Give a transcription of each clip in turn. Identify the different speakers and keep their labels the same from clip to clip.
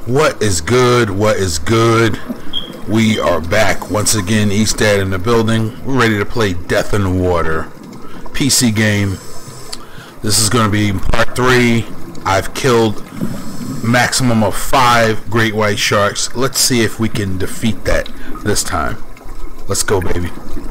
Speaker 1: What is good? What is good? We are back once again. Eastad in the building. We're ready to play Death in the Water PC game. This is going to be part 3. I've killed maximum of 5 great white sharks. Let's see if we can defeat that this time. Let's go, baby.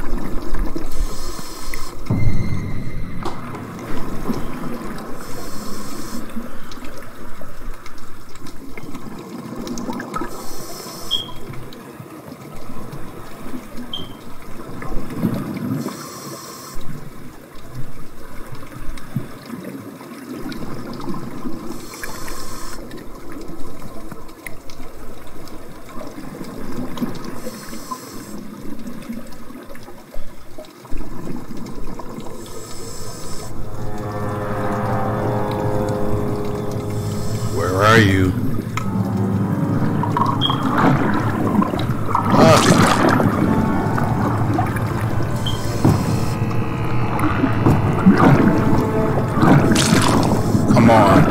Speaker 1: Where are you? Come on.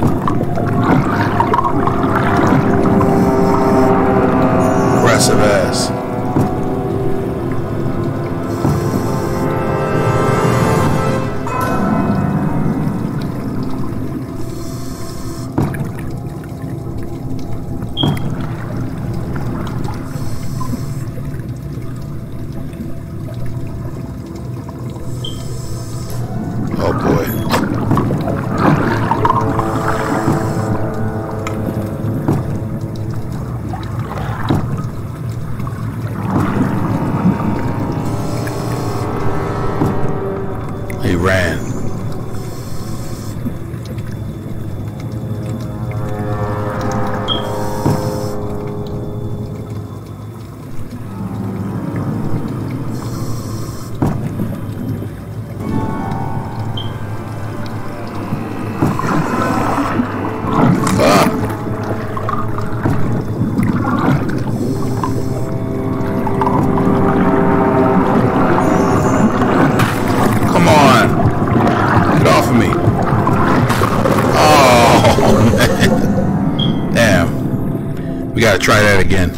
Speaker 1: Aggressive ass. Oh boy. He ran. Come on. Get off of me. Oh, man. Damn. We gotta try that again.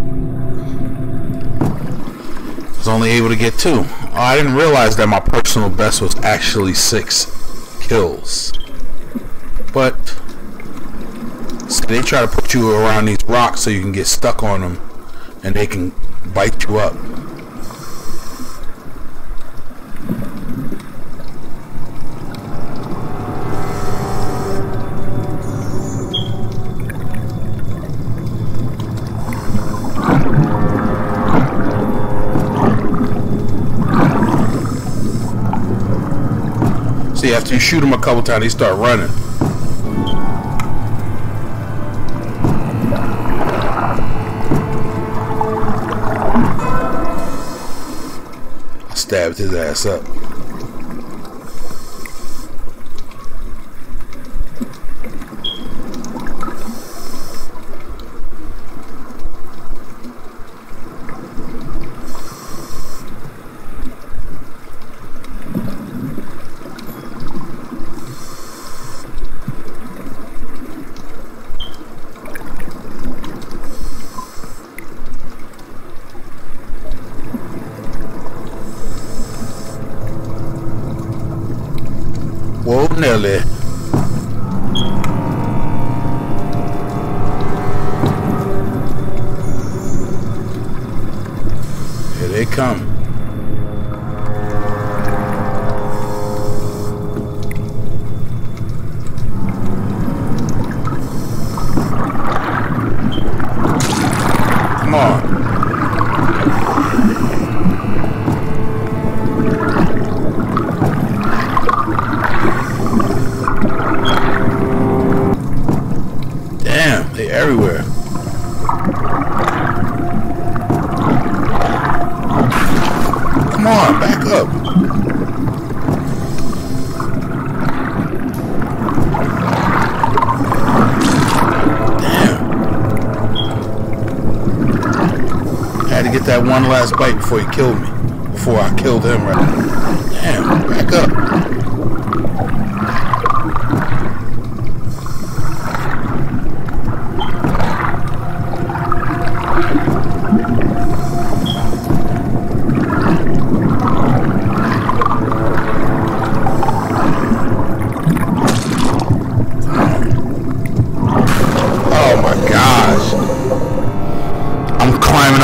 Speaker 1: I was only able to get 2. Oh, I didn't realize that my personal best was actually 6 kills. But see, they try to put you around these rocks so you can get stuck on them and they can bite you up. See, after you shoot them a couple times, they start running. I stabbed his ass up. Whoa, Nelly. Here they come. Come on. Damn, they everywhere. Come on, back up. Damn. I had to get that one last bite before he killed me. Before I killed him, right? Damn, back up.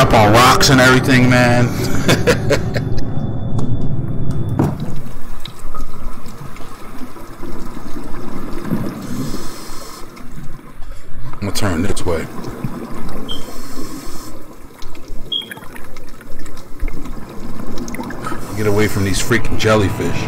Speaker 1: up on rocks and everything, man. I'm gonna turn this way. Get away from these freaking jellyfish.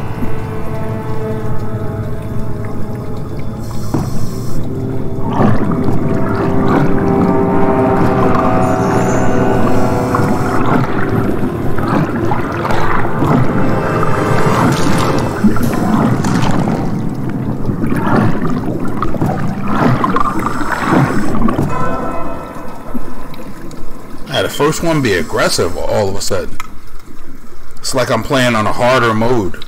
Speaker 1: The first one be aggressive all of a sudden. It's like I'm playing on a harder mode.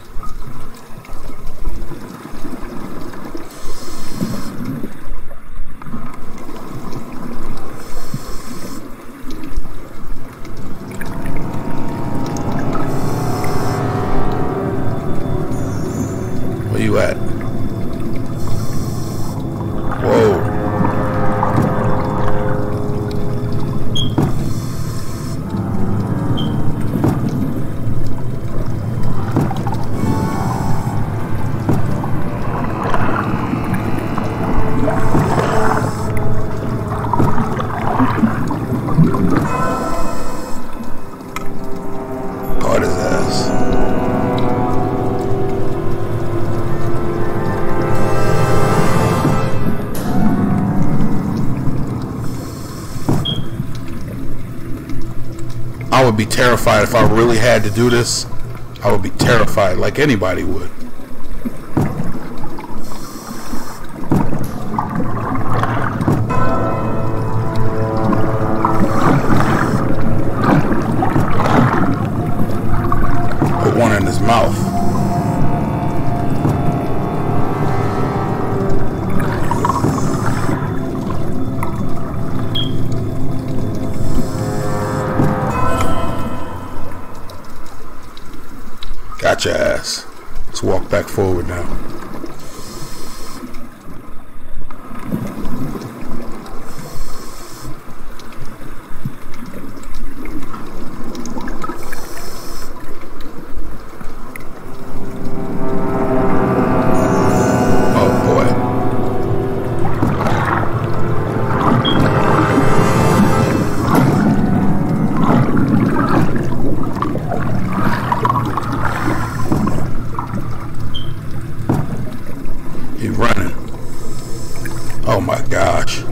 Speaker 1: Where you at? Whoa. Caught his ass. I would be terrified if I really had to do this. I would be terrified like anybody would. Put one in his mouth. Got your ass. Let's walk back forward now. Oh boy. He's running. Oh my gosh.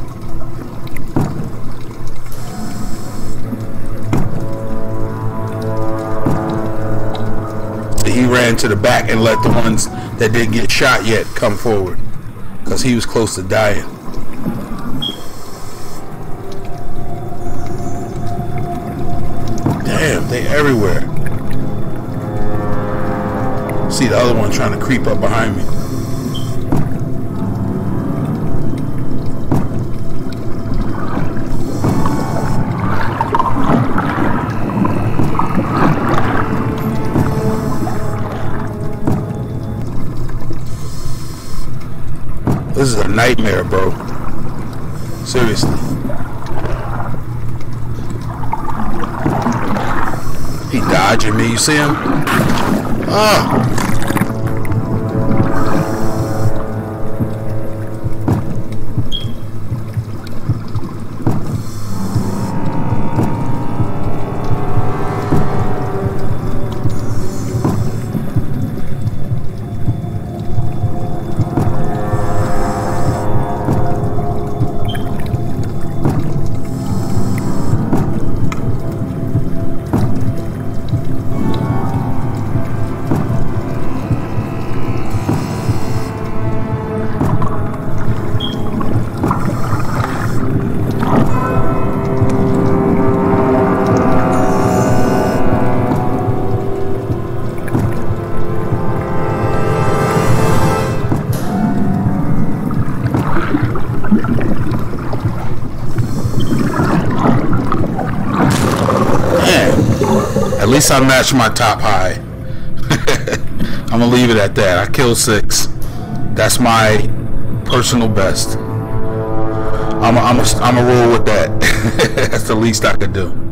Speaker 1: He ran to the back and let the ones that didn't get shot yet come forward, because he was close to dying. Damn, they everywhere. See the other one trying to creep up behind me. This is a nightmare, bro. Seriously. He dodging me, you see him? Ah! At least I matched my top high. I'm gonna leave it at that. I killed 6. That's my personal best. I'm a roll with that. That's the least I could do.